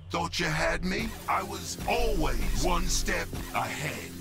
Thought you had me? I was always one step ahead.